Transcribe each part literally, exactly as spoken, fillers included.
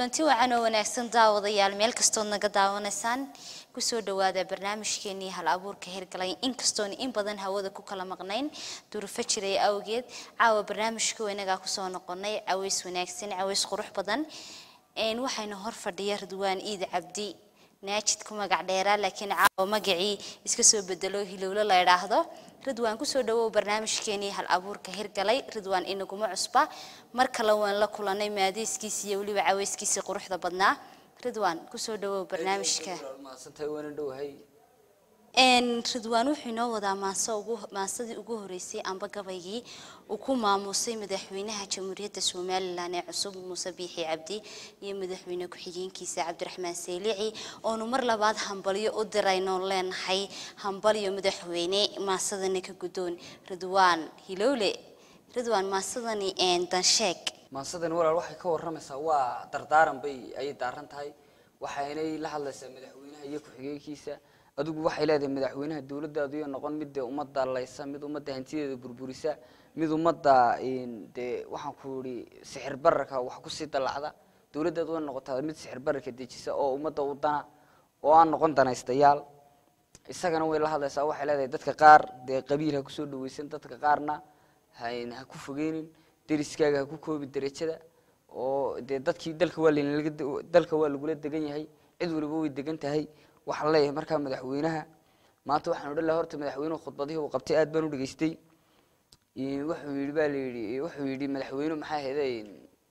kulanti wacan oo wanaagsan daawadayaal meel kastood naga daawanaysaan ku soo dhawaada barnaamijkeennii hal abuurka hirgalay inkastoon in badan hawada ku kala maqnayn duruufo jiray awgeed caawa barnaamijka weynaga ku soo noqonay aweys wanaagsan aweys qurux badan een waxayna hor fadhiya Ridwaan Iid Cabdi naajid ku magac dheeraa laakiin caawa magacii iska soo bedelo hilowlo la yiraahdo Ridwaan ku soo dhawow barnaamijkeennii hal abuurka hirgalay Ridwaan inaguma cusba marka la waan la kulanay maadiiskiisa iyo waliba caweyskiisa quruxda badnaa Ridwaan ku soo dhawow barnaamijka ma santay waan dhawahay een Ridwaan wuxuu noo wadaa maanso ugu maansadii ugu horeysay amba gabaygii uu ku maamusay madaxweynaha Jamhuuriyadda Soomaaliland ee cusub Muuse Biixi Cabdi iyo madaxweyne ku xigeenkiisa Cabdiraxmaan Saylici oo mar labaad hambaliyo u dirayno leenahay hambaliyo madaxweyne maasadana ka gudoon Ridwaan hilowle Ridwaan maasadani een dan sheeg maasadan walaal waxay ka waramaysaa waa dardaaran bay ay daaran tahay waxaanay la hadlaysaa madaxweynaha iyo ku xigeenkiisa adigu waxay leedahay madaxweynaha dawladda iyo noqon mid ummadda laysa mid ummadda hantideeda burburisa mid ummadda in de waxaan ku yiri sixir bararka wax ku sii dalacda dawladda oo noqotaa mid sixir bararka dejisa oo ummadda u dana oo aan noqon danaystayaal isagana way la hadlaysaa waxay leedahay dadka qaar de qabiilka ku soo dhaweysan dadka qaarna hayn ha ku fogeenin deriskaaga ku koobi darajada oo de dadkii dalka waa laga dalka waa lagu degan yahay cid waliba way degan tahay waxa la leeyahay marka madaxweynaha maanta waxaan odhan lahaa horta madaxweynuhu khudbadii uu qabtay aad baan u dhageystay in wuxuu yiri baa leeyiri wuxuu yiri madaxweynuhu maxay heedeen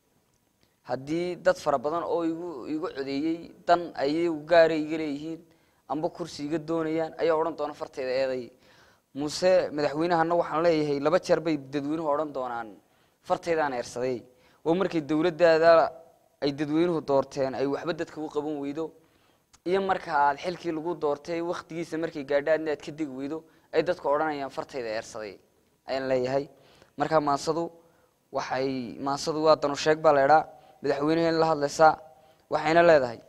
hadii dad fara badan oo igu igu codeeyay dan ayay u gaaray iga leeyihiin amba kursiga doonayaan ayaa oran doona farteeda eeday Muuse madaxweynahana waxaan leeyahay laba jeer bay dadweynuhu oran doonaan farteedaan eersaday oo markay dawladda ay dadweynuhu doorteen ay waxba dadka u qaban weydo iyo marka aad xilkii lagu doortay waqtigiisa markay gaadhaan aad ka dig weydo ay dadku oranayaan farteeda eersaday ayaan leeyahay marka maasadu waxay maasadu waa tan sheeg baa leeyahay madaxweynaha la hadlaysa waxayna leedahay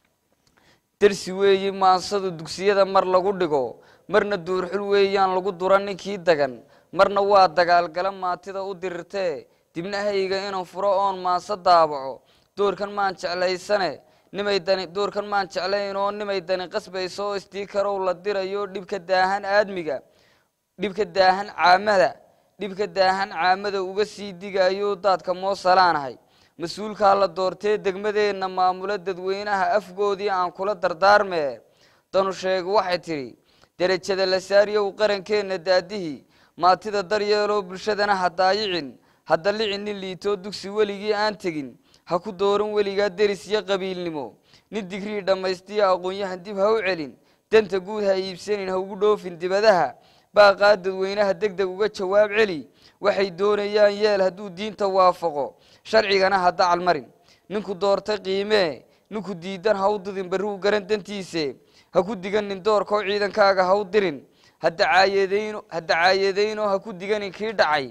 darsi weeye maasadu dugsiyada mar lagu dhigo marna duur xul weeyaan lagu duran ninkii dagan marna waa dagaal gala maatida u dirirtay dibnahayga inaan furo oon maasa daabaco doorkan maan jeclaysane nimay dani doorkan maan jeclayn oo nimay dani qasbayso istiikarow la dirayo dhibka daahan aadmiga dhibka daahan caamada dhibka daahan caamada uga sii digayo dadka moosalaanahay mas'uulka la doortay degmadeena maamula dadweynaha afgoodii aan kula dardaarmay tanu sheeg waxay tiri darajada la saariyo qarankeena daadihi maatida daryeelo bulshadana hadaayicin hada licin liito dugsi waligii aan tagin ha ku dooran waliga deris iyo qabiilnimo nin digrii dhamaystiya aqoonyahan dib ha u celin danta guud ha iibsanin ha ugu dhoofin dibadaha baaqaa dadweynaha degdeg uga jawaab celi waxay doonayaan yeel haduu diinta waafaqo sharcigana hada calmarin ninku doortay qiime ninku diidan ha u didin baruu garan dantiisa ha ku diganin doorka ciidankaaga ha u dirin hada caayadeyno hada caayadeyno ha ku diganin kii dhacay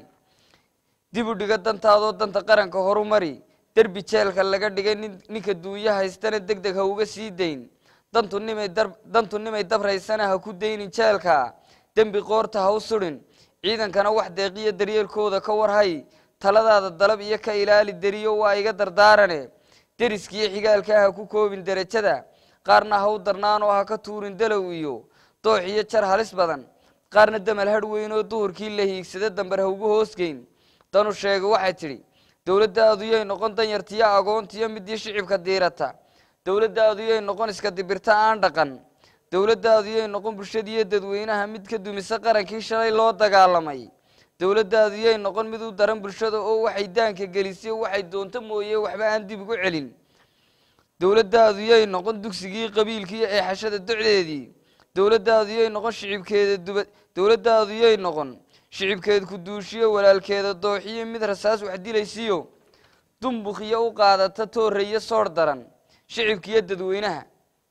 dib u dhiga dantaado danta qaranka horumari darbi jeelka laga dhigay ninka duunya haystana degdeg ha uga sii deyn dantu nimay dantu nimay dabraysana ha ku deynin jeelka dambi qoorta ha u surin ciidankana wax deeqiyo daryeelkooda ka warhay taladaada dalab iyo ka ilaali dariyo waa iga dardaarane deriskiyo xigaalka ha ku koobin darajada qaarna ha u darnaan oo ha ka tuurin dalow iyo doox iyo jar halis badan qaarna damal hadh weyn oo duhurkii la hiigsada dambar ha ugu hoosgeyn tanu sheeg waxay tiri dawladdaadu yay noqon dan yartiya agoontiyo midii shicibka diirata dawladdaadu yay noqon iska dibirta aan dhaqan dawladdaadu yay noqon bulshadiyo dadweynaha mid ka dumisa qarankii shalay loo dagaalamay dawladdaadu yay noqon mid u daran bulshada oo waxay daanka gelisay waxay doonto mooyee waxba aan dib ugu celin dawladdaadu yay noqon dugsigii qabiilkii ee xashada ducdeedii dawladdaadu yay noqon shicibkeeda dubad dawladdaadu yay noqon shicibkeed ku duushiyo walaalkeeda dooxiyo mid rasaas wax dilaysiyo dumbuqiyo u qaadata tooreeyo soor daran shicibkiyo dadweynaha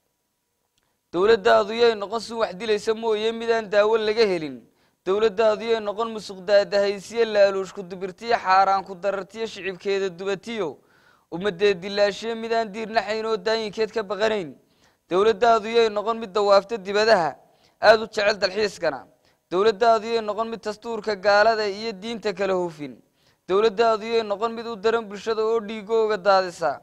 dawladdaadu yay noqon si wax dilaysa mooyee midaan daawo laga helin dawladdaadu yay noqon musuqdaadahaysiyo laaluush ku dubirtiyo xaaraan ku darartiyo shicibkeeda dubatiyo ummadeed dilaashiyo midaan diirnaxayn oo daayinkeed ka baqanayn dawladdaadu yay noqon mid dawaafta dibadaha aad u jecel dalxiiskana dawladdaadu yay noqon mid dastuurka gaalada iyo diinta kala hufin dawladdaadu yay noqon mid u daran bulshada oo dhiigooga daadisa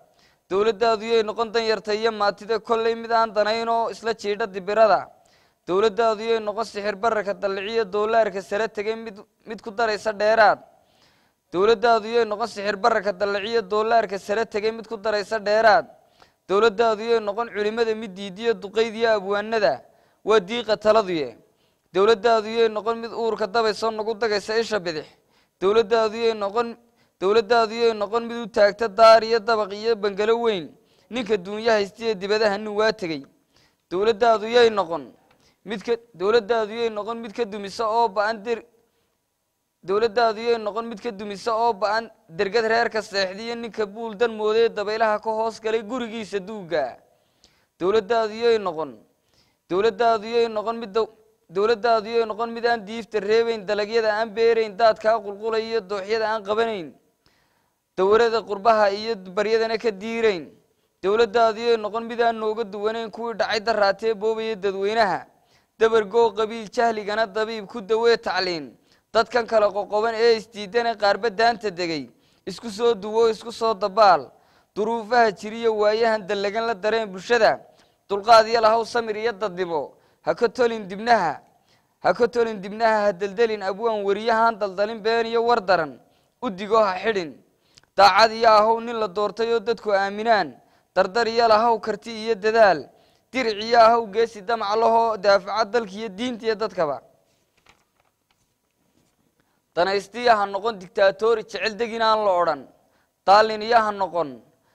dowladdaadu yay noqon dan yarta iyo maatida kolley mid aan danaynoo isla jiidha dibirada dowladdaadu yay noqon sixir bararka dalliciyo doolaarka sare tegay mid mid ku daraysa dheeraad dowladdaadu yay noqon sixir bararka dalliciyo doolaarka sare tegay mid ku daraysa dheeraad dowladdaadu yay noqon culimada mid diidiyo duqaydiyo abwaanada waa diiqa taladuye dowladdaadu yay noqon mid uurka dabaysoo nagu dagaysa isha bidix dowladdaadu yay noqon dowladdaadu yay noqon mid u taagta daar iyo dabaq iyo bangalo weyn ninka duunya haystiya dibadaha nin waa tegey dowladdaadu yay noqon midka dowladdaadu yay noqon mid ka dumisa oo ba-an der dowladdaadu yay noqon mid ka dumisa oo ba-an dergad reerka seexdiyo ninka buul dan moodee dabaylaha ka hoos galay gurigiisa duuga dowladdaadu yay noqon dowladdaadu yay noqon mid dowladdaadu yay noqon mid aan diifta reebayn dalagyada aan beerayn daadkaa qulqulay iyo dooxyada aan qabanayn dawarada qurbaha iyo baryadana ka diirayn dowladdaadu yay noqon mid aan nooga duwanayn kuwii dhacay daraatee boobaya dadweynaha dabargoo qabiil jahligana dabiib ku dawee tacliin dadkan kale qoqoban ee isdiidana qaarba daanta degay isku soo duwo isku soo dabaal duruufaha jiriyo waayahan dallagan la dareen bulshada dulqaad iyo lahaw samir iyo daddibo ha ka tolin dibnaha ha ka tolin dibnaha ha deldelin abwaan weriyahaan daldalin been iyo war daran u digo ha xidhin daacad iyo ahow nin la doortay oo dadku aaminaan dardar iyo lahaw karti iyo dadaal diric iyo ahow geesi damac lahoo daafaca dalka iyo diinta iyo dadkaba danaystiya ha noqon dictaatori jecel degin aan la odhan daalin iyo ha noqon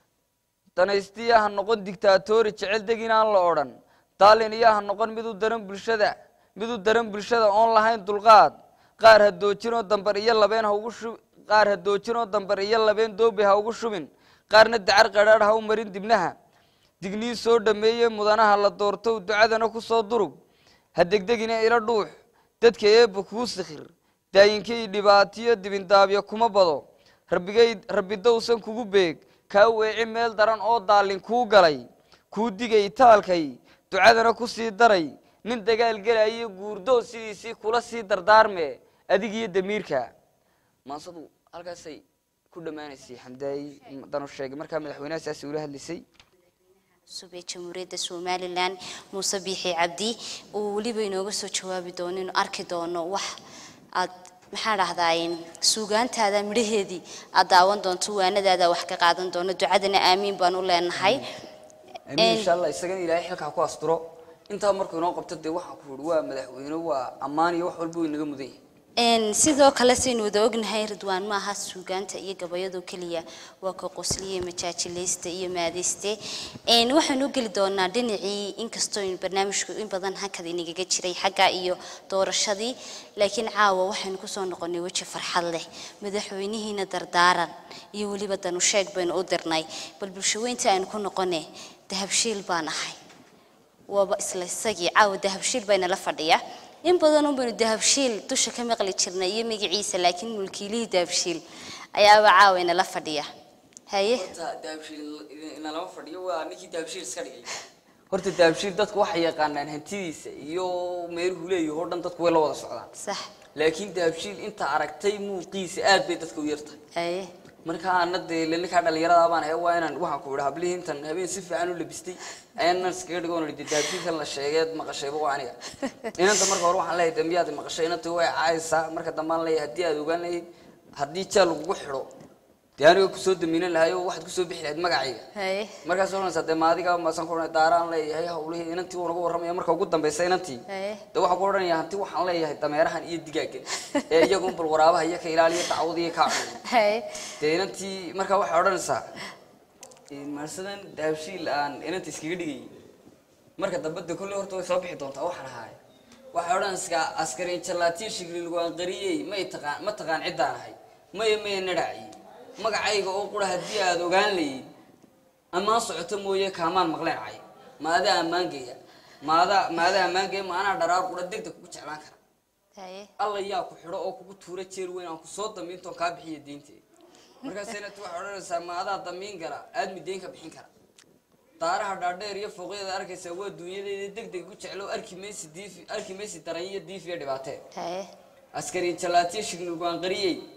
danaystiya ha noqon dictaatori jecel degin aan la odhan daalin iyo ha noqon mid u daran bulshada mid u daran bulshada oon lahayn dulqaad qaar ha doojinoo dambar iyo labeen ha ugu shub qaar ha doojinoo dambar iyo labeen doobi ha ugu shubin qaarna dacar qadhaadh ha u marin dibnaha digniin soo dhameeye mudanaha la doorto ducadana ku soo durug ha degdegina ila dhuux dadka eebba kuu sikhir daayinkay dhibaatiyo dibindaabyo kuma bado rabbigay rabbi dowsan kugu beeg kaa weeci meel daran oo daalin kuu galay kuu digay taalkay ducadana ku sii daray nin dagaal gelayo guurdow sidiisii kula sii dardaarme adig iyo damiirka maansadu halkaasay ku dhammaanaysay xamdaayi danu sheegay markaa madaxweynaha saasi ula hadlaysay suubee jamhuuriyadda somalilan muuse biixi cabdi uu weliba inooga soo jawaabi doono inuu arki doono wax aad maxaa dhahdaay suugaantaada midhaheedii aad daawan doonto waanadaada wax ka qaadan doono ducadana aamiin baan u leenahay amiin insha allah isagana ilaahay xilka ku asturo intaa markuu inoo qabto dee waxaan ku yidhi waa madaxweyne waa ammaan iyo wax walba uu inaga mudan yahay een sidoo kale saynu wada ognahay Ridwaan ma aha suugaanta iyo gabayadu kaliya waa ka qosliye majaajilaysta iyo maadiste een waxaan u gali doonaa dhinacii inkastoo in barnaamijku in badan hakad inaga jiray xagga iyo doorashadii laakiin caawa waxaan ku soo noqonay waji farxad leh madaxweynihiina dardaaran iyo waliba dan u sheeg baynu u dirnay bal bulshaweynta aan ku noqonay dahabshiil baan ahay waba isla isagii caawa dahabshiil bayna la fadhiya in badan oo banu dahabshiil dusha ka maqli jirnay iyo magaciisa laakiin mulkiilihii dahabshiil ayaa caawina la fadhiya haye dahabshiil ina la fadhiyo waa ninkii dahabshiil iska dhigay horta dahabshiil dadku waxay yaqaanaan hantidiisa iyo meeruhu leeyahay oo dhan dadku way la wada socdaan sax laakiin dahabshiil inta aragtay muuqiisa aad bay dadku u yartay haye marka anade ninka dhalinyarada baan hay waa inaan waxaan ku wada habliin tan habeen si fiican u labistay ayaan iskaga dhigoon dahabshiil la sheegay maqashayba waa aniga inanta marka hore waxaan leeyahay dambiyaad maqashay inanta way caayisa marka dambaan leeyahay hadii aad ogaan leeyahay hadii jeel lagu xiro diyaariga ku soo damiina lahayo waxaad ku soo bixi lahayd magacayga haye markaas oo naasade maadiga ma san ku daaraan leeyahay hawlihii inantii uu nagu warramay marka ugu dambeysay inantii haye da waxa ku oranayaa hanti waxaan leeyahay dameerahan iyo digaaga ee iyagu bal waraabaha iyo ka ilaaliyo tacawudiyo ka cun haye inantii marka waxa oranaysaa in marsadan dahabshiil aan inantii iskaga dhigay marka dabada kulli horta way soo bixi doontaa waxaan ahay waxa oranaysaa askari jalaati shigli lagu anqariyay ma taqaan ma taqaan cidaan ahay ma ma naraci magacayga oo qura hadii aad ogaan leeyid ama socoto mooye kaamaan maqleen cay maada amaangeeya maada maada amaangeeya ma ana dharaar qura degdeg ku jeclaan kara haye alla yaa ku xiro oo kugu tuura jeer weyn aan ku soo damiinto ka bixiyo diintii marka seenad waxa oranaysaa maada damiin gara aad mideen ka bixin kara taaraha dhaadheer iyo fooqyada arkaysa waa duunyada degdeg ku jeclo arki meesi diif arki meesi daran iyo diif iyo dhibaato haye askari jalaati shignu go'aan qariyay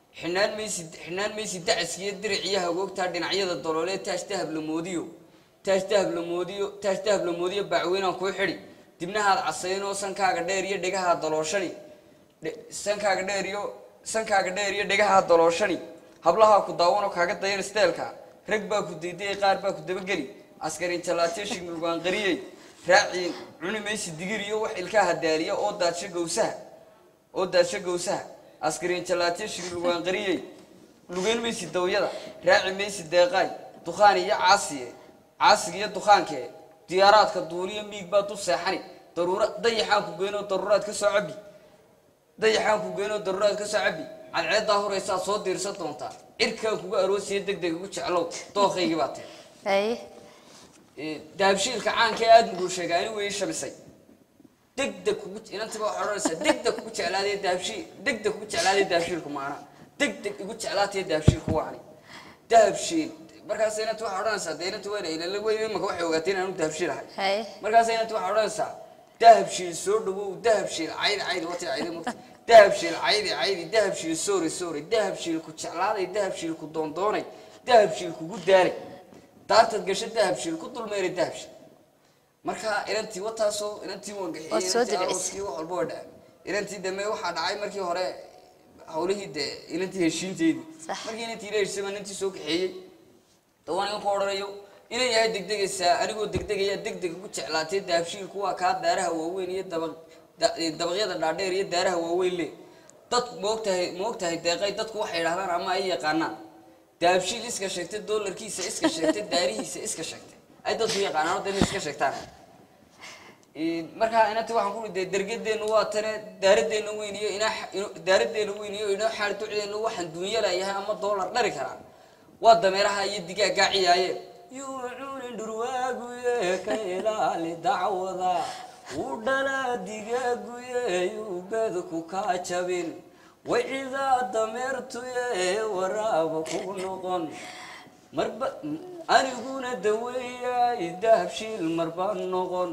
xinaan maysid xinaan maysid dacaskiyo diriciyaha googtaa dhinacyada dololee taas dahab la moodiyo taas dahab la moodiyo taas dahab la moodiyo bacweynaan kuu xidhi dibnahaad casaynoo sankaaga dheer iyo dhegaha dalooshani sankaaga dheer iyo sankaaga dheer iyo dhegaha dalooshani hablaha ku daawanoo kaaga dayan steelka rag baa ku diiday qaar baa ku dabageli askarin jalaatiyo shigmilwaan qariyey raaciin cuni maysid digir iyo wax ilkaha daaliya oo daadsho gowsaha oo daadsho gowsaha askarin jalaatiyo shigmilwaan qariyey lugeyn maysid dawyada raaci maysid deeqaay dukhaan iyo caasiye caasiga iyo dukhaankee diyaaraadka duuliyo miig baa du seexani daruura dayaxaan ku geynoo daruuraad ka soo cabi dayaxaan ku geynoo daruuraad ka soo cabi cadceeddaa horeysaa soo diirsan doontaa cirkaan kuga aroosiya deg deg ugu jeclow dooqaygii baa tahay dahabshiilka caanka ee aada muguu sheegaa ani way shamisay deg deg kugu inantiba waxaa odhanaysaa deg deg kugu jeclaadaya dahabshiil deg deg kugu jeclaadaya dahabshiilku maana deg deg igu jeclaataya dahabshiilku waani dahabshiil markaas inanti waxaa odhanaysaa dee inanti wayna ilala weyn imaka waxay ogaatay in aanu dahabshiil ahay markaas inanti waxaa odhanaysaa dahabshiil soo dhawow dahabshiil caydi caydi wati caydi mugta dahabshiil caydi caydi dahabshiil sorry sorry dahabshiil ku jeclaaday dahabshiil ku doondoonay dahabshiil kugu daalay daartad gasho dahabshiil ku dulmeeray dahabshiil marka inantii wataasoo inantii waan gaxiyey wax walba waa dhacay inantii dambe waxaa dhacay markii hore hawlihii dee inantii heshiinteedii markii inantii la heshiisay baa inantii soo kaxeeyey dawaan igan ku odhanayo inay yahay degdegaysaa anigoo degdegaya degdeg ugu jeclaatay dahabshiilku waa kaa daaraha waaweyn iyo daba dabaqyada dhaadheer iyo daaraha waaweyn le dad moogtahay moogtahay deeqay dadku waxay idhahdaan ama ay yaqaanaan dahabshiil iska sheegtay doolarkiisa iska sheegtay daarihiisa iska sheegtay ay dadku yaqaanaan oo dee iska sheegtaan markaa inantii waxaan ku dhigay dergadeenu waa tane daaradeenu weyn iyo inaa daaradeenu weyn iyo inaa xaar ducdeenu waxaan dunya leeyahay ama doolar dhari karaa waa dameeraha iyo digaaga ciyaayeen yuucuuni dhurwaaguye ka ilaali dacwada uu dhalaa digaaguye yuubadku kaa jabin wacidaa dameertuye waraaba ku noqon marba aniguna daweeyaay dahabshiil marbaan noqon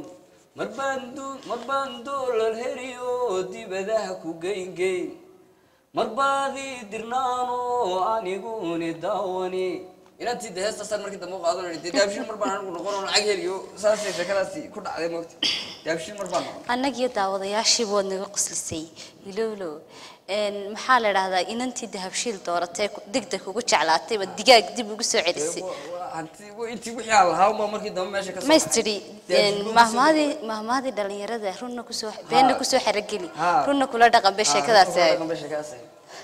marbaan doolar heriyo dibadaha ku geyngeyn marbaadii dirnaano aniguni daawani inantii de heestaasaan markii dambe u qaadanay dee dahabshiil marbaan anigu noqon oo lacag heliyo saasay sheekadaasi ku dhacday moogta dahabshiil marbaan noqon annagiyo daawadayaashii bood naga qoslisay ilowlow maxaa la idhahdaa inantii dahabshiil dooratay degdeg ugu jeclaatay waa digaag dib ugu soo celisay intii wixii aan lahaa uma markii dambe meesha ka soo maystiri mahmaadii mahmaadii dhalinyarada runna kusoo beenna kusoo xarageli runna kula dhaqan bay sheekadaasi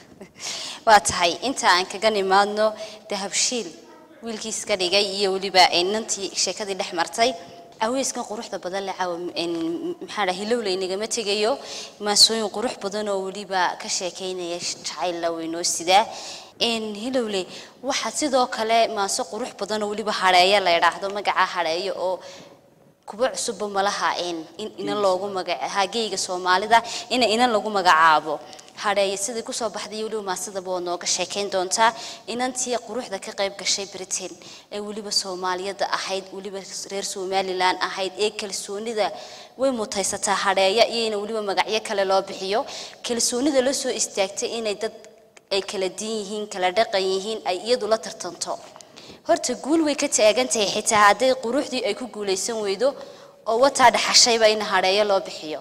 waa tahay inta aan kaga nimaadno dahabshiil wiilkiis ka dhigay iyo waliba inantii sheekadii dhex martay aweeskan quruxda badan la caaw maxaa la hilowle inagama tegayo maasooyin qurux badan oo waliba ka sheekeynaya jacayl la weynoo sida in hilowle waxa sidoo kale maaso qurux badan oo waliba hareeya la yiraahdo magaca hareeyo oo kuba cusub malaha in in loogu magacaabo geeyga Soomaalida in in lagu magacaabo hareeyo sidii ku soo baxday waliba maasada boo nooga sheekeyn doonta inantii quruxda ka qayb gashay Britain ee waliba Soomaaliyada ahayd waliba reer Somaliland ahayd ee kalsoonida way mutaysataa hareeya iyo waliba magacyo kale loo bixiyo kalsoonida la soo istaagtay inay dad ay kala diin yihiin kala dhaqan yihiin ay iyadu la tartanto horta guul way ka taagantahay xitaa haday quruxdii ay ku guuleysan weydo oo wata dhaxashayba in hareeya loo bixiyo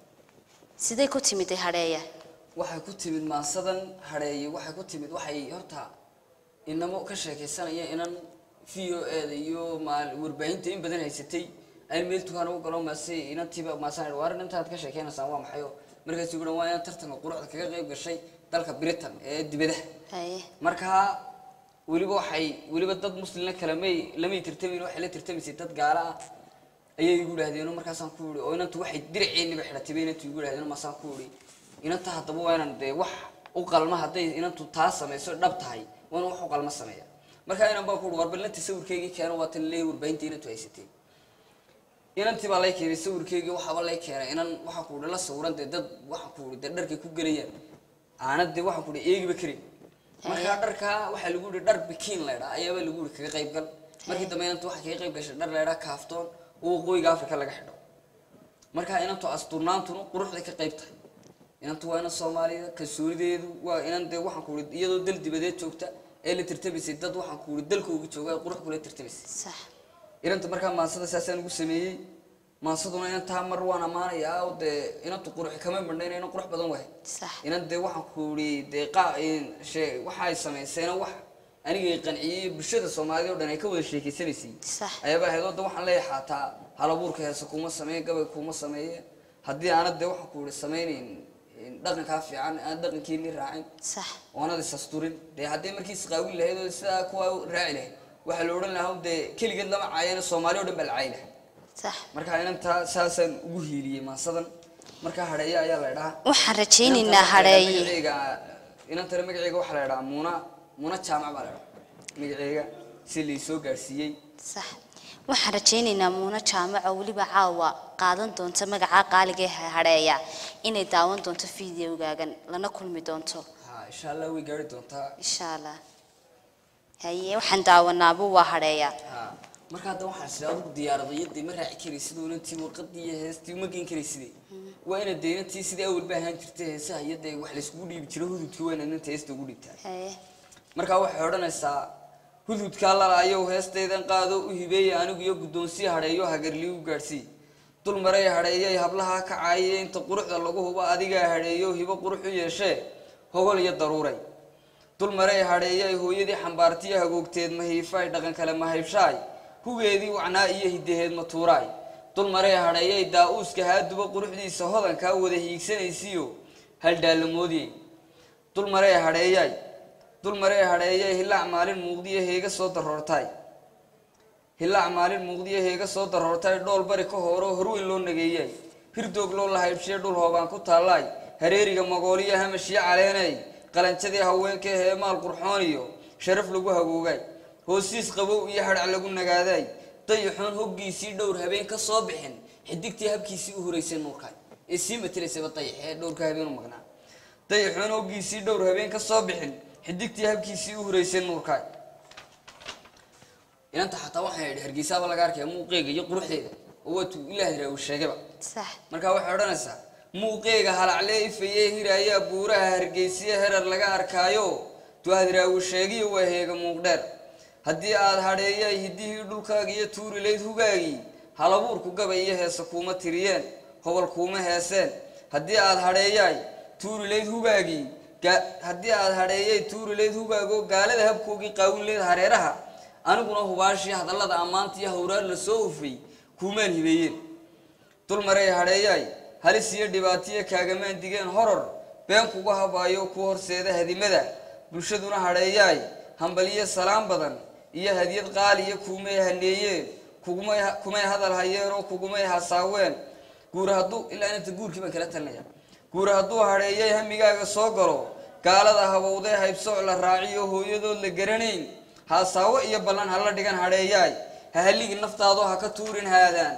sidee ku timid hareeya waxay ku timid maasadan hareeyo waxay ku timid waxay horta inamo ka sheekaysanaya inan V O A iyo maal warbaahinta in badan haysatay ay meel tukaan ugu galo maasay inantiba maasan waarin intaad ka sheekeynaysaa waa maxay markaas ugu dhawaan inaan tartanka quruxda kaga qayb gashay dalka Britain ee dibadaha marka waliba waxay waliba dad muslimna kala may lama tirtamin waxay la tirtamisay dad gaala ah ayay igu yiraahdeen markaas aan ku wuri oo inantu waxay dirceeniba xidhatay inantu igu yiraahdeen ma saan ku wuri inanta hadaba waa inaan de wax u qalma haday inantu taa sameeyso dhab tahay waan wax u qalma sameeyaa marka inaan baa ku wuri warbaahinta sawirkeegi keeno waa tan leey warbaahinta inantu haysatay inantii baa lay keenay sawirkeegi waxa baa lay keenay inan waxa ku wuri la sawiran dad waxa ku wuri dharkay ku galayaan aanad waxa ku wuri eegiba karin marka dharka waxa lagu yiri dhar bikiin leeyahay ayaaba lagu yiri kaga qayb gal markii dambe inantu waxa kaga qayb gashay dhar leeyahay kaaftoon oo qoyga Afrika laga xidho marka inantu asturnaantu quruxda ka qaybtay inantu waa ina Soomaaliya ka suurideedu waa inan de waxaan ku yiri iyadoo dal dibadeed joogta ee la tirtabisay dad waxaan ku yiri dalkooda jooga qurux kula tirtabisay sax inanta markaa maansada saasaan ugu sameeyay maansaduna inanta mar waan amaanayaa oo de inantu qurux kama bandhayna inaan qurux badan wahay sax inan de waxaan ku yiri de qaa in shay waxa ay sameeyeen wax aniga qanciyay bulshada Soomaaliyeed oo dhan ay ka wada sheekaysanaysi sax ayaba heedo waxaan leeyahay xataa hal abuurka heesa kuma sameeyay gabay kuma sameeyay haddii aanad de waxaan ku yiri sameeyeen dhaqanka fiican aan dhaqankeeni raacin sax oonad isasturin de haddii markii isqaawin lahayd oo sida kuwa raaci lahayd waxa la oran lahaa de kaligeed lama caayana Soomaaliya oo dhan bal caayna sax marka inanta saasan ugu hiiliyay maasadan marka hareeya ayaa la dhahaa waxaan rajaynaynaa hareeya inanta magaceega waxa la dhahaa muuna muuna jaamac baa la dhahaa magaceega si la soo gaarsiiyay sax waxaan rajaynaynaa muuna jaamac oo waliba caawa qaadan doonto magaca qaaliga ah hareeya inay daawan doonto fiidiyowgaagan lana kulmi doonto ha insha Allah way gaari doontaa insha Allah haye waxaan daawanaaba waa hareeya ha marka hadda waxaan sidaad u diyaaradaydii ma raaci karaysid oo intii warqadii heestii ma geen karaysid waa ina deyntii sidii awal baahan jirtay heesaha iyo day wax la isku dhiib jiray hududkii waa inaan heesta ugu dhigtaa haye marka waxay odhanaysaa hududka la laayo heestaydan qaado u hibeeyay anigu iyo gudoonsi hareeyo hagarli u gaarsi dul maray hareeyay hablaha ka caayay inta quruxda lagu hubo adiga hareeyo hibo qurux u yeeshay hogol iyo daruuray dul maray hareeyay hooyadii xambaartiya hagoogteed ma hiifay dhaqan kale ma haybshay hugeedii wacnaa iyo hidaheed ma tuuray dul maray hareeyay daauuska haaduba quruxdiisa hodanka wada hiigsanaysiyo hal dhaalamoodii dul maray hareeyay dul maray hareeyay hilaac maalin muuqdiye heega soo daroortay hilaac maalin muuqdiye heega soo daroortay dhool bari ka horo horweyn loo nageeyay hirdoog loo lahaybshay dhul hoobaan ku taalay hareeriga magooliya hamashiya caleenay qalanjadii haweenka ee maal qurxoon iyo sharaf lagu hagoogay hoosiis qabow iyo hadhac lagu nagaaday dayixoon hoggiisii dhowr habeen ka soo bixin xidigtii habkiisii u horeysay nuurkay ee sii matalaysay dayix ee dhowrka habeen u magnaa dayixoon hoggiisii dhowr habeen ka soo bixin xidigtii habkiisii u horeysay nuurkay inanta xataa waxaan yidhi hargeysaaba laga arkaya muuqeega iyo quruxdeeda oo waatu ilaahay raa uu sheegayba sax marka waxay odhanaysaa muuqeega halaclee ifayee hiraaya buuraha hargeysiya herar laga arkaayo tuahdiraa uu sheegiyo waa heega muuqdheer haddii aad hadheeyay hidihii dhulkaaga iyo tuurilayd hugaagii halabuurku gabay iyo heesa kuuma tiriyeen hobol kuuma heeseen haddii aad hadheeyay tuurilayd hugaagii haddii aad hadheeyay tuurilayd hugaago gaalada habkoogii qaawinleed hareeraha aniguna hubaashii hadallada ammaanta iyo hawraar la soo ufay kuumaan hibeeyeen dul maray hadheeyay halis iyo dhibaatiyo kaagamaan digeen horor been kuga habaayo ku horseeda hadimada bulshaduna hadheeyay hambaliyo salaam badan iyo hadiyad qaaliya kuumay haneeyeen kugumay kumay hadal hayeen oo kugumay hasaaween guur hadduu ilaa inta guurkii baan kala talinaya guur hadduu hadheeyay hamigaaga soo galo gaalada habowday haybsooc la raaciyo hooyadood la garanayn hasaawo iyo ballan hala dhigan hadheeyay ha haligi naftaado ha ka tuurin haadaan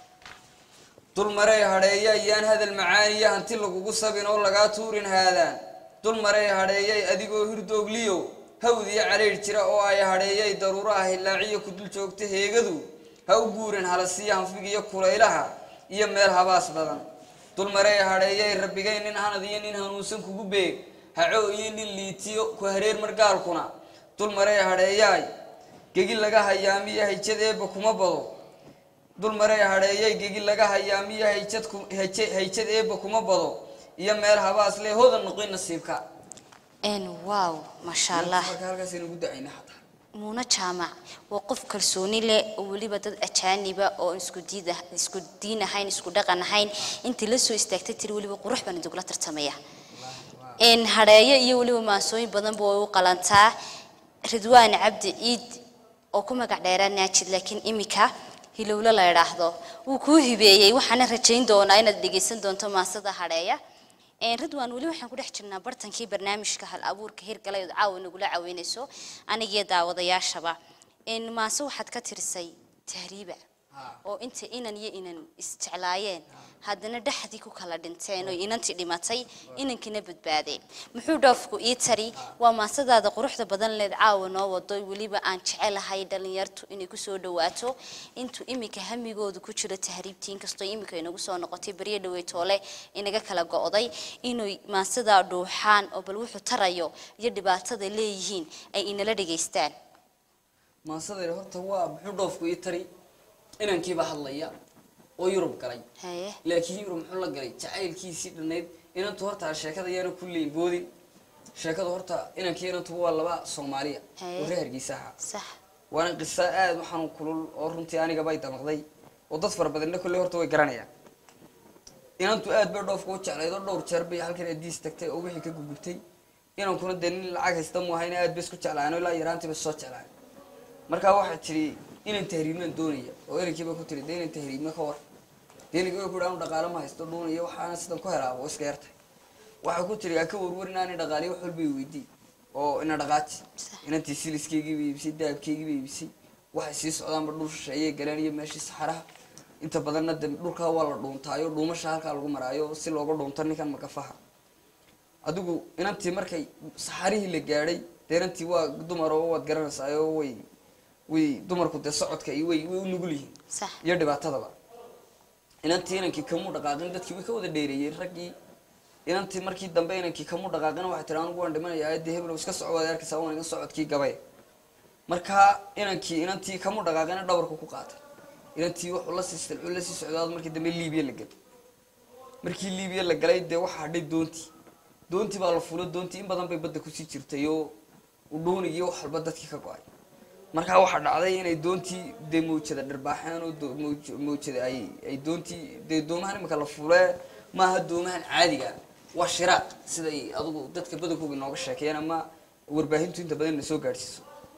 dul maray hadheeyay yaan hadal macaaniya hanti lagugu sabin oo lagaa tuurin haadaan dul maray hadheeyay adigoo hirdoogliyo hawdiyo caleer jira oo ay hadheeyay daruuraha hilaaciyo ku dul joogta heegadu ha u guurin halasiya hanfigiyo kulaylaha iyo meel habaas badan dul maray hadheeyay rabbigay nin hanad iyo nin hanuunsan kugu beeg hacoo iyo nin liitiyo ku hareer margaalkuna dul maray hadheeyay gegi laga hayaamiyo hayjadeeba kuma bado dul maray hadheeyay gegi laga hayaamiyo hayjad hayjadeeba kuma bado iyo meel habaas leh hodan noqon nasiibka en wow ma sha Allah marka halkaas inuu ugu dacayna xataa muuna jaamac waa qof kalsooni leh oo waliba dad ajaaniba oo isku diida isku diin ahayn isku dhaqan ahayn intii la soo istaagtay tir waliba qurux baan dugla tartamaya en hareeyo iyo waliba maasooyin badan boo u qalantaa Ridwaan Cabdi Ciid oo ku magac dheeraanaa jid laakiin imika hilowla la yiraahdo uu ku hibeeyay waxaan rajayn doonaa inaad dhageysan doonto maasada hareeya een Ridwaan wali waxaan ku dhex jirnaa bartankii barnaamijka hal abuurka hirgalay caawa nagu la caawinayso aniga daawadayaashaba in maaso waxaad ka tirsay tahriiba oo inta inan iyo inan isjeclaayeen haddana dhaxdii ku kala dhinteen oo inantii dhimatay inankina badbaadeen muxuu dhoofku ii tari waa maasadaada quruxda badan leed caawa noo wado waliba aan jecelahay dhalinyartu inay ku soo dhawaato intuu imika hamigoodu ku jiro tahriibtiin kastoo imika inagu soo noqotay bariye dhaweetoole inaga kala go'day inay maasada dhuuxaan oo bal wuxuu tarayo iyo dhibaatada leeyihiin ay inala dhageystaan maasada horta waa muxuu dhoofku ii tari inankiiba hadlaya oo Yurub galay haye laakiin Yurub muxuu la galay jacaylkiisii dhaneed inantu horta sheekada yaana kulay boodin sheekada horta inankii inantu waa laba Soomaaliya oo reer Hargeysa sax waana qisa aad waxaan kulul oo runtii aniga bay damaqday oo dad far badan kulay horta way garanayaan inantu aad bay dhoofku u jeclaydo dhowr jeer bay halkan adiis tagtay oo wixii ka gugubtay inankuna denin lacag haysta mu hayna aad bay isku jeclaanay ilaa yaraantiba soo jeclaan marka waxa tiri inaan tahriibna doonaya oo inankiiba ku tiri inaan tahriibna ka war deeniga ku dhaanu dhaqaale ma haysto doonaya waxaana sidan ku helaa oo iska yartay waxa ku tiri ka warwarin aan dhaqaale wax walba weydii oo ina dhaqaaji inantii siliskeygi biibsi daabkeygi biibsi waxa sii socdaan badhul shisheeye galeen meeshii saxaraha inta badan dhulka waa la dhuuntaayo dhuumasha halka lagu maraayo si looga dhuunto ninkan makafaha adigu inantii markay saxarihii la gaaray deerantii waa dumar oo wad garanaysaa way way dumarku de socodka iyo way way u nugul yihiin sax iyo dhibaatadaba inantii inankii kamu dhaqaaqin dadkii way ka wada dheereeyay ragii inantii markii dambe inankii kamu dhaqaaqin waxa tiraan ugu dhimanayaa de hebel iska socod arkaysa oo inaga socodkii gabay marka inankii inantii kamu dhaqaaqin dhabarku ku qaatay inantii wuxuu la siistay wuxuu la sii socdaad markii dambe Liibiya la galay markii Liibiya la galay de waxa hadhay doontii doontii baa la fuulay doontii in badan bay badda ku sii jirtay oo u dhooniyo wax walba dadkii ka go'ay marka waxa dhacday inay doontii de muujada dharbaaxaan oo muujada ay ay doontii de doomahan marka la fuulay ma ha doomahan caadiga waa shiraaq sida ay adigu dadka badankooda nooga sheekeeyeen ama warbaahintu inta badan soo gaarsiiso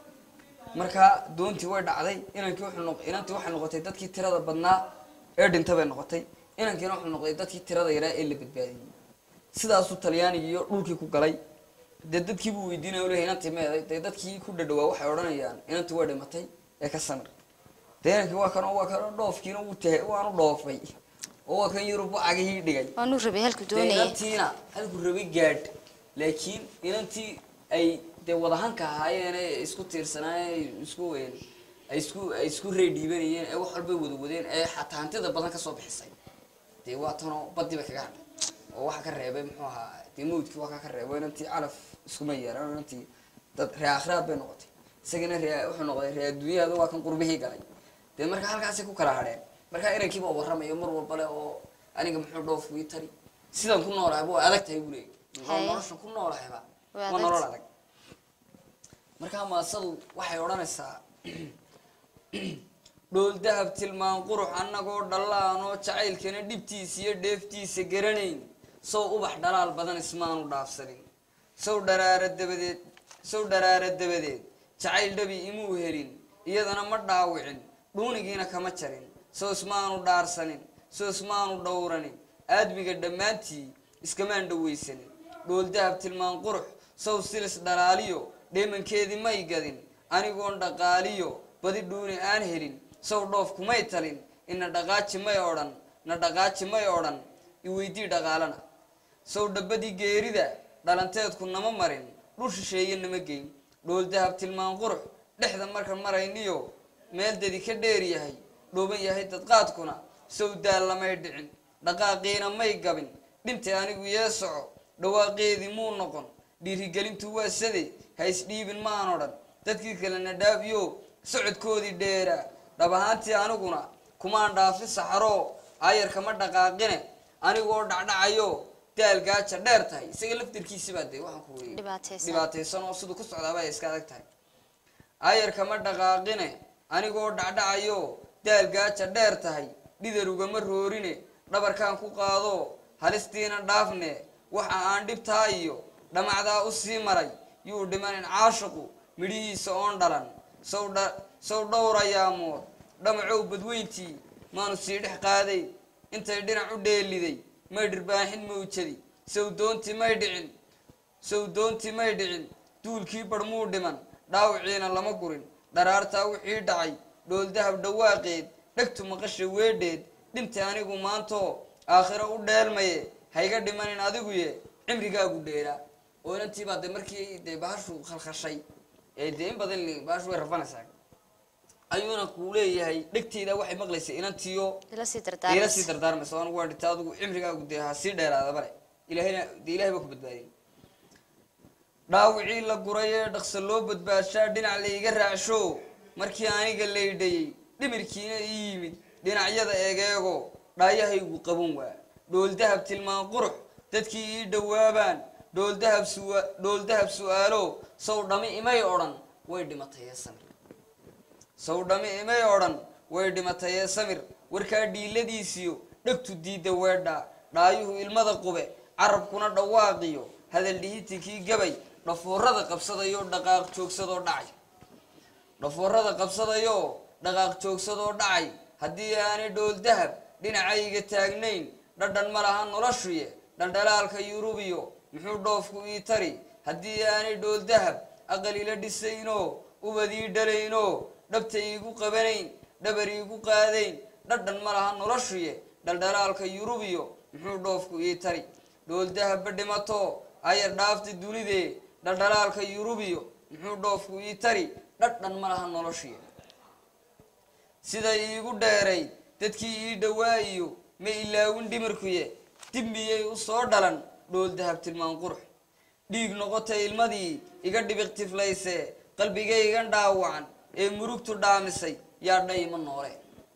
marka doontii way dhacday inankii wuxuu noqday inantii waxay noqotay dadkii tirada badnaa ee dhintay bay noqotay inankii wuxuu noqday dadkii tirada yaraa ee la badbaadiyay sidaas uu Talyaaniga iyo dhulkii ku galay dadkii buu weydiinay oo leeyahay inantii meeday dadkii ku dhadhawaa waxay oranayaan inantii way dhimatay ee ka samir deegankii waa kan oo waa kan dhoofkiina uu tahay waanu dhoofay oo waa kan Yurub wacagii dhigay waanu rabay halku doonayay inantiina halku rabay gaad laakiin inantii ay de wadahanka ahaayeen isku tiirsanay isku weyn ay isku ay isku reedibanayeen ee wax walba wada wadeen ee xataa hantida badan ka soo bixisay de waa tano badiba kaga hadhay oo waxa ka reebay muxuu ahaa deemoodkii waxa ka reebay inantii calaf isku ma yeeran inantii dad reeakhraad bay noqotay isagana reeya wuxuu noqday reeya dunyada waa kan qurbihii galay de marka halkaas ku kala hadheen marka inankii baa waramayo mar walba le oo aniga muxuu dhoof wi tari sidan ku noolahay boo adag tahay buu leeyahay nolosha ku noolahay ba ma nolol adag marka maasadu waxay oranaysaa dhool dahab tilmaan qurux annagoo dhallaanoo jacaylkana dhibtiisa iyo dheeftiisa garanayn soo ubax dhalaal badan ismaanu dhaafsanin soo dharaara dabadeed soo dharaara dabadeed jacayl dhabi imuu helin iyadana ma dhaawicin dhuunigiina kama jarin soo ismaanu dhaarsanin soo ismaanu dhowranin aadmiga dhammaantii iskamaan dhawaysanin dhool dahab tilmaan qurux soo silis dhalaaliyo dheemankeedii may gadin anigoon dhaqaaliyo badi dhuuni aan helin soo dhoof kumay talin ina dhaqaaji may odhan na dhaqaaji may odhan i weydii dhaqaalana soo dhabadii geerida dhalanteedku nama marin dhul shisheeye nama geyn dhool dahab tilmaan qurux dhexda marka marayniyo meel dedi ka dheer yahay dhooban yahay dadqaadkuna sow daal lamay dhicin dhaqaaqiina may gabin dhintay anigu yee soco dhawaaqeedii muu noqon dhiirigelintu waa sade ha isdhiibin maan odhan dadkii kalena dhaafiyo socodkoodii dheeraa dhab ahaantii aniguna kumaan dhaafin saxaroo aayarka ma dhaqaaqine anigoo dhacdhacayo daal gaaja dheer tahay isaga laftirkiisii baa dee waxaan ku weeyey dhibaataysan oo siduu ku socdaaba ay iska adag tahay aayarka ma dhaqaaqine anigoo dhacdhacayo daal gaaja dheer tahay dhidar ugama roorine dhabarkaan ku qaado halistiina dhaafne waxa aan dhibtaa iyo dhamacdaa u sii maray yuu dhimanin caashiqu midhihiisa oon dhalan sow dhowrayaamood dhamacow badweyntii maanu sii dhex qaaday intay dhinac u dheeliday may dhirbaaxin mawjadi sow doontii may dhicin sow doontii may dhicin duulkii barmuu dhiman dhaawiciina lama gurin dharaartaa wixii dhacay dhool dahab dhawaaqeed dhegtu maqashay weedheed dhinta anigu maanto aakhiro u dheelmaye hayga dhimanin adigu ye cimrigaagu dheera oo inantii baa de markii de baashu khalkhashay ee de in badan baashu way rafanaysaa ayuuna ku leeyahay dhegteeda waxay maqlaysay inantiyo ila si dardaarmay ila si dardaarmay soo anigu waa dhintay adigu cimrigaagu de ha si dheeraada bare ilaahayna de ilaahay baa ku badbaadiyay dhaawicii la guray ee dhaqso loo badbaashaa dhinac la iga raacsho markii aniga leydhayay dhimirkiina ii yimid dhinacyada eegeego dhaayahaygu qaban waa dhool dahab tilmaan qurux dadkii ii dhawaabaan dhool dahab suwa dhool dahab su'aalo sow dhami imay odhan way dhimatay samir sow dhami imay odhan way dhimatay samir warkaa dhiiladiisiyo dhegtu diida weedha dhaayuhu ilmada qube carabkuna dhawaaqiyo hadal dhihitikii gabay dhafoorada qabsadayo dhaqaaq joogsadoo dhacay dhafoorada qabsadayo dhaqaaq joogsadoo dhacay haddii aanay dhool dahab dhinacayga taagnayn dhadhan ma laha noloshuye dhandhalaalka yurubiyo muxuu dhoofku ii tari haddii aanay dhool dahab aqal ila dhisayno ubadii dhalayno dhabta iigu qabanayn dhabar iigu qaadayn dhadhan ma laha noloshuye dhandhalaalka yurubiyo muxuu dhoofku ii tari dhool dahabba dhimato ayar dhaafta dunidee dhandhalaalka yurubiyo muxuu dhoofku ii tari dhadhan ma laha noloshuye siday iigu dheeray dadkii ii dhawaa'iyo ma ilaawin dhimirkuye dib miyay u soo dhalan dhool dahab tilmaan qurux dhiig noqotay ilmadii iga dhibiq tiflayse qalbigaygan dhaawacan ee murugtu dhaamisay yaa dhayma noole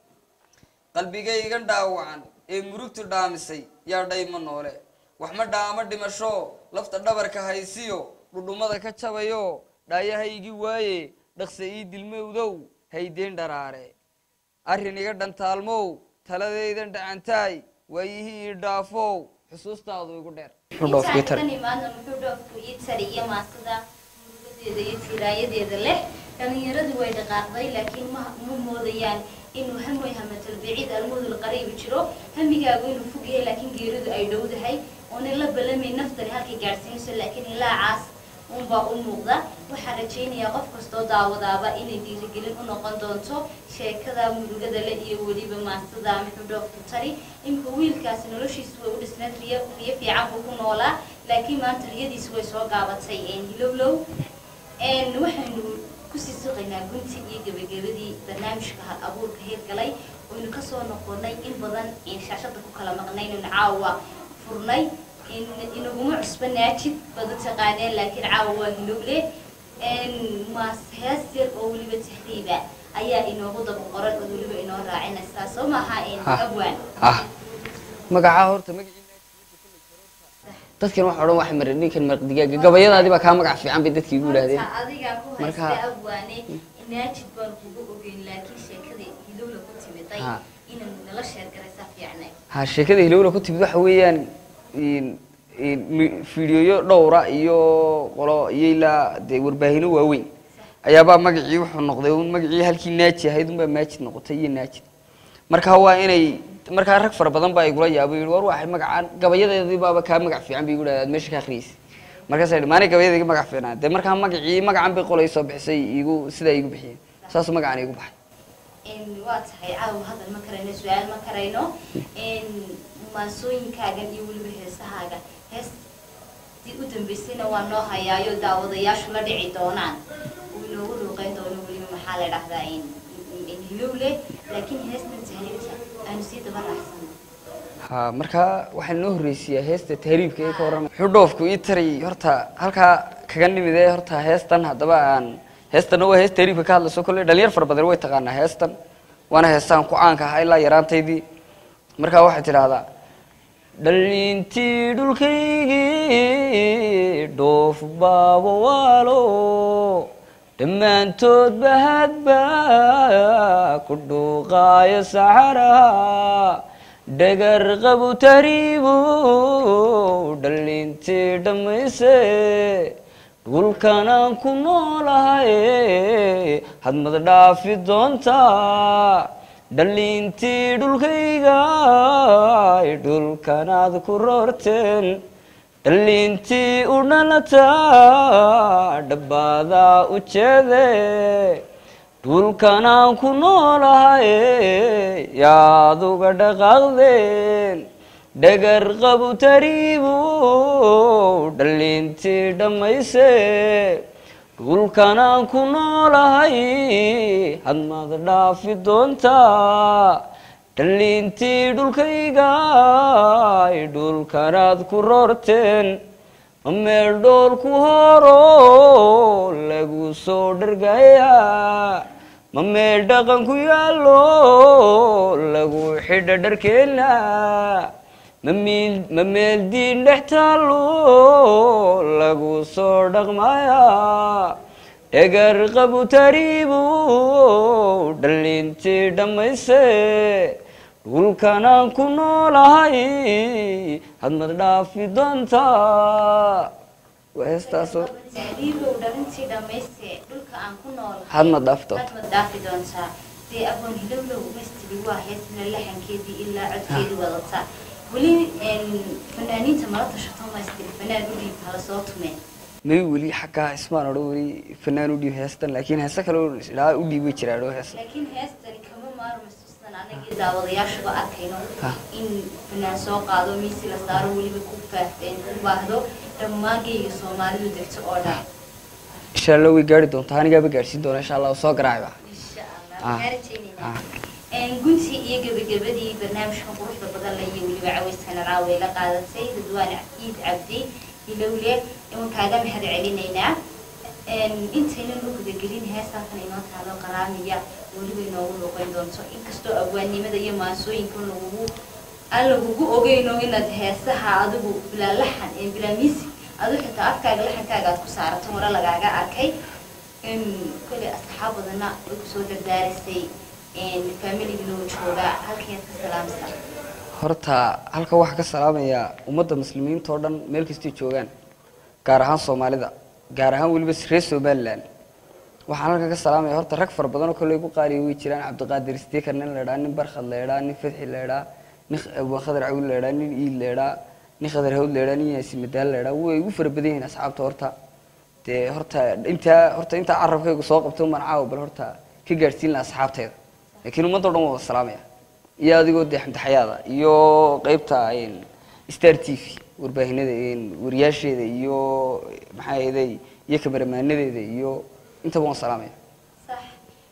qalbigaygan dhaawacan ee murugtu dhaamisay yaa dhayma noole wax ma dhaama dhimasho lafta dhabarka haysiyo dhudhumada ka jabayo dhaayahaygii waaye dhaqsa ii dilmowdow haydeen dharaare arrin iga dhantaalmow taladaydan dhacantaay waayihii ii dhaafow xusuustaadu igu dheer muxuu dhoofku ii tari iyo maasada murugadeeda iyo tiraayadeeda leh dhalinyaradu way dhaqaaqday laakiin ma moodayaan inuu hamoy hamatal baciid almudul qariib jiro hamigaagu inuu fog yahay laakiin geeridu ay dhowdahay oona la balamay naftani halkay gaadhsiinayso laakiin ilaa caas unbaa u muuqda waxaan rajaynayaa qof kastoo daawadaaba inay dhiirigelin u noqon doonto sheekada murugada le iyo weliba maastada muxuu dhoofku tari imika wiilkaasi noloshiisu way u dhisnayd riyo riyo fiican buu ku noolaa laakiin maanta riyadiisu way soo gaabatay hilowlow waxaynu kusii suqaynaa gunti iyo gabagabadii barnaamijka hal abuurka heergalay waynu kasoo noqonay in badan shaashada ku kala maqnaynun caawa furnay inaguma cusba naajid bada taqaaneen laakiin caawa waa hilowle maas hees yar oo weliba tahriiba ayaa inoogu daba qoran oo weliba inoo raacinaysaa soo maaha abwaan magacaa horta magacii dadkan waxa odhan waxa maray ninkan maraq digaaga gabayadaadii baa kaa magac fiican bay dadkii igu yidhaahdeen adiga ku haysta abwaane naajid baan kugu ogeyn laakiin sheekada hilowle ku timiday inaan nala sheergaraysaa fiicnay ha sheekada hilowle ku timid waxa weeyaan fiidiyoyo dhowra iyo qolo iyo ilaa dee warbaahino waaweyn ayaabaa magacii wuxuu noqday un magacii halkii naaji ahayd unbaa maajid noqotay iyo naajid marka waa inay markaa rag fara badan baa igula yaabo yidhi war waxay magacaan gabayadeedii baaba kaa magac fiican bay igu dhahay aad meesha ka akhriyeysa markaasa yidhi maanay gabayadayga magac fiicnaa dee markaa magacii magacan bay qolay soo bixisay igu sidaa igu bixiyeen saasuu magacaan igu baxay waa tahay caawa hadal ma karayno su-aal ma karayno maasooyinkaagan iyo weliba heesahaaga heestii u dambeysayna waa noo hayaayo daawadayaashu la dhici doonaan uu inoogu luuqeyn doono weliba maxaa la dhahdaa hilowle laakiin heestan tahriibka aanu sii daba raacsano ha markaa waxaan noo horreysiiyaa heesta tahriibka ee ka warramay muxuu dhoofku ii taray horta halkaa kaga nimid ee horta heestan haddaba aan heestanna waa hees tahriibka ka hadlayso kolley dhalinyar fara badan way taqaanaa heestan waana heestaan ku caanka ahaa ilaa yaraantaydii markaa waxay tidhaahdaa dhalintii dhulkaygii dhoof baabo waalo dhammaantood bahadbaa ku dhuuqaayo saxaraha dhagar qabu tahriibu dhalintii dhammayse dhulkanaan ku noolahay hadmad dhaafi doontaa dhalintii dhulkayga dhulkanaad ku roorteen dhalintii u dhalataa dhabbaadaa u jeede dhulkanaan ku noolahay yaad uga dhaqaaqdeen dhagar qabu tariibu dhalintii dhammayse dhulkanaan ku noolahay hadmaad dhaafi doontaa dhalintii dhulkayga dhulkanaad ku roorteen ma meel dhool ku horo lagu soo dhargaya ma meel dhaqan ku yaallo lagu xidha dharkeena ma meel diin dhex taallo lagu soo dhaqmaya dhagar qabu tariibu dhalintii dhammayse dhulkanaan ku noolahay hadmad dhaafi doontaa heestaasoo hadmad dhaafi doontaa dee aqoon hilowlow mastiri waa heesna laxankeedii ilaa codkeedii wadataa weli fanaaniinta mala tashato mastiri fanaan u dhiib hala soo tumeen may weli xaggaa ismaan odhan weli fanaan u dhiib heestan laakiin heese kale ilaa u dhiibay jiraa dhoo heesa laakiin heestani kama maarmaysusan anagii daawadayaashuba arkayno in fanaan soo qaado miisi la saaro weliba ku faafeen u baahdo dhammaangeyga soomaalidu degto oo dhan insha allah way gaari doontaa anigaaba gaadhsiin doona insha allah soo garaacba insha allah gaaritaynayna gunti iyo gabagabadii barnaamijkan quruxda badan la iyo weliba cawayskana caaway la qaadatay dadwaan ciid cabdi hilowle iwan kaaga mahad celinaynaa intaynan u gudagelin heestaatan inoo taalo qaraamiya weliba inoogu luuqayn doonto inkastoo abwaannimada iyo maansooyinkan lagugu aan lagugu ogeyno inaad heesaha adigu bilaa laxan bilaa miisi adu xitaa afkaaga laxankaaga aad ku saarato hore lagaaga arkay kole asxaab badana way kusoo dardaarisay familigina uu joogaa halkeed ka salaamsa horta halka waxaa ka salaamayaa ummadda muslimiinta oo dhan meel kastay joogaan gaar ahaan soomaalida gaar ahaan weliba reer somaliland waxaan halka ka salaamaya horta rag fara badan oo kale igu qaaliya way jiraan cabdiqaadir stiker nin la idhaa nin barkhad la idhaa nin fadxi la idhaa nin abaan khadar cawil la idhaa nin iid la idhaa nin khadar hawd la idhaa nin yaasi madaal la idhaa way igu fara badan yihiin asxaabta horta dee horta intaa horta intaa carabkaygu soo qabtay umaan caawa bal horta ka gaadhsiin laha asxaabteeda laakiin ummadda o dhan waa wada salaamaya iyo adigoo dee xamdi xayaada iyo qeybta star t v warbaahinada wariyaasheeda iyo maxaa ahaday iyo kamaramaanadeeda iyo intaba waan salaamaya sax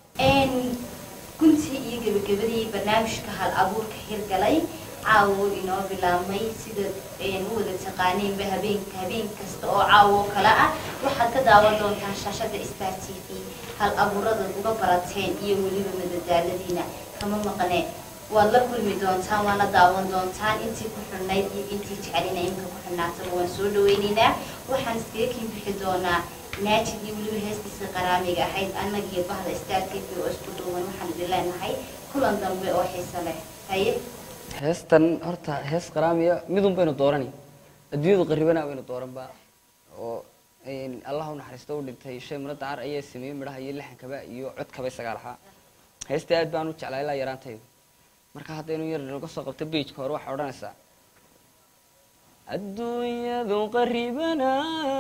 gunti iyo gabagabadii barnaamijka hal abuurka hirgalay caawo inoo bilaabmay sida u wada taqaaneenba habeenka habeen kasta oo caawo kale ah waxaad ka daawan doontaan shaashada star t v hal abuurada uga barateen iyo weliba madadaaladiina kama maqnee waad la kulmi doontaan waana daawan doontaan intii ku xunnayd iyo intii jecelina imka ku xunnaataba waan soo dhawaynaynaa waxaan iskaga kiin bixi doonaa naajid iyo weliba heestiisa qaraamiga ahayd annagiyo bahda star t v oo isku duuban waxaan idin leenahay kulan dambe oo xiiso leh haye heestan horta hees qaraamiya midun baynu doorani adduunyadu qaribana baynu dooranba oo allah u naxariisto u dhintay shay mara dacar ayaa sameeyey midhaha iyo laxankaba iyo codkaba sagaalaha heesta aad baan u jeclaa ilaa yaraantayda marka haddaynu yar naga soo qabto beejka hore waxaa odhanaysaa adduunyadu qaribana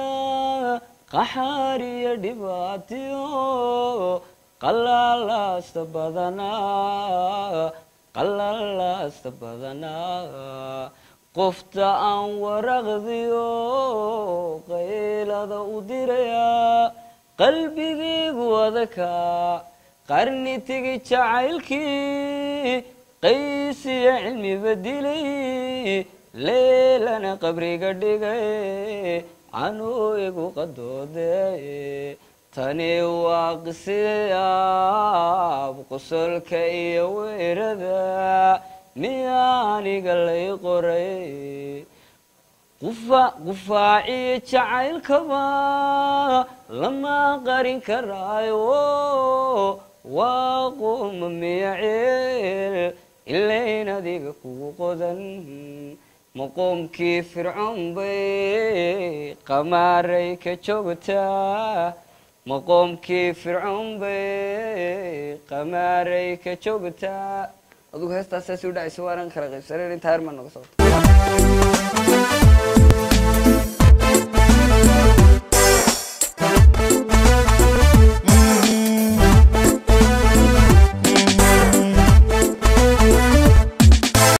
qaxaar iyo dhibaatiyo qalalaasta badanaa qalalaasta badanaa qofta aan waraqdiyo qaylada u dirayaa qalbigaygu adakaa qarni tegi jacaylkii qaysiya cilmiba dilay leelana qabriga dhigay canuu igu qadoode tani waa qisiyaab qosolka iyo weerada miyaaniga lay qoray qufaaciyo jacaylkaba lama qarin karaayo waa quma miyaceel ilayn adiga kugu qodan maqoomkii fircoon bay qamaaray ka joogtaa maqoomkii fircoon bay qamaaray ka joogtaa adugu heestaas saas u dhacaysa waanan kala qaybsaneen intaa herman noga socota